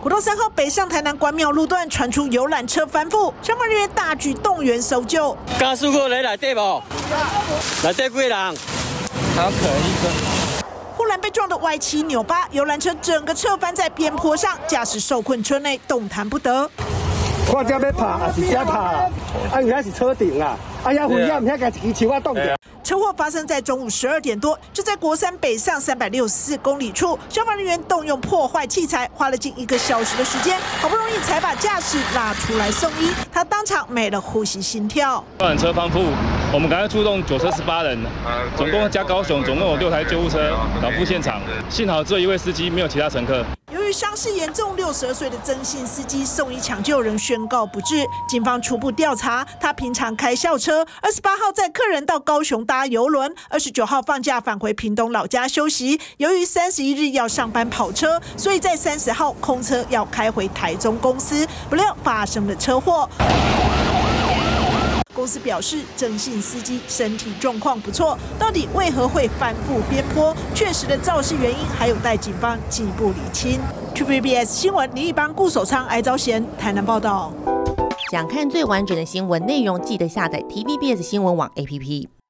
国道3号北上台南关庙路段传出游览车翻覆，消防人员大举动员搜救。 加速过来对不？来这几人？ 好可疑。 护栏被撞得歪七扭八，游览车整个侧翻在边坡上，驾驶受困车内动弹不得。 我这要爬还是这爬？因为是车顶啊，哎呀，危险，唔遐个一支树啊冻着。 车祸发生在中午12点多，就在国三北上364公里处，消防人员动用破坏器材，花了近1个小时的时间，好不容易才把驾驶拉出来送医。他当场没了呼吸心跳。 游览车翻覆，我们赶快出动9车18人，总共加高雄总共有6台救护车赶赴现场，幸好只有1位司机，没有其他乘客。 由于伤势严重，62岁的曾姓司机送医抢救仍宣告不治。警方初步调查，他平常开校车，28号载客人到高雄搭邮轮，29号放假返回屏东老家休息。由于31日要上班跑车，所以在30号空车要开回台中公司，不料发生了车祸。 公司表示，曾姓司机身体状况不错，到底为何会翻覆边坡？确实的肇事原因还有待警方进一步厘清。TVBS 新闻林义邦、顾守昌、艾昭贤台南报道。 想看最完整的新闻内容，记得下载 TVBS 新闻网 APP。